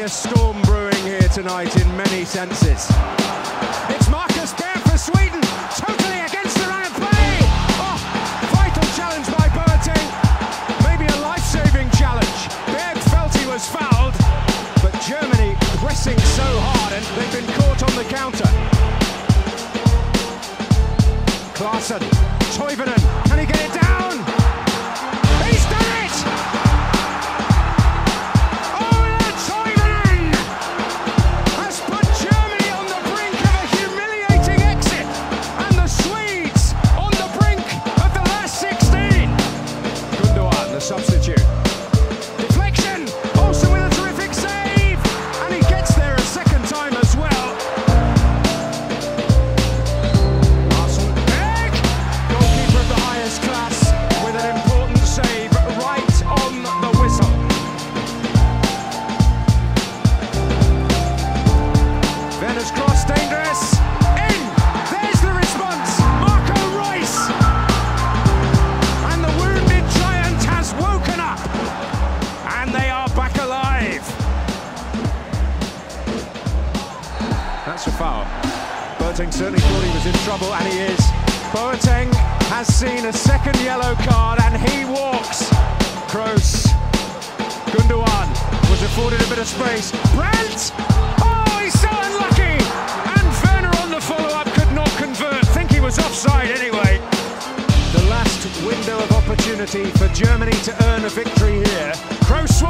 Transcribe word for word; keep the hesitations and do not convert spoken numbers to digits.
a storm brewing here tonight in many senses. It's Marcus Berg for Sweden, totally against the run of play. Oh, vital challenge by Boateng. Maybe a life-saving challenge. Berg felt he was fouled, but Germany pressing so hard and they've been caught on the counter. Klaassen, Toivonen, can he get it down? He's done it! Ola Toivonen has put Germany on the brink of a humiliating exit, and the Swedes on the brink of the last sixteen. Gundogan, the substitute. Deflection, Olsen with a terrific save, and he gets there a second time as well. Class with an important save right on the whistle. Werner's cross, dangerous. In! There's the response. Marco Reus. And the wounded giant has woken up. And they are back alive. That's a foul. Boateng certainly thought he was in trouble, and he is. Boateng has seen a second yellow card and he walks. Kroos. Gundogan was afforded a bit of space. Brandt! Oh, he's so unlucky! And Werner on the follow-up could not convert. Think he was offside anyway. The last window of opportunity for Germany to earn a victory here. Kroos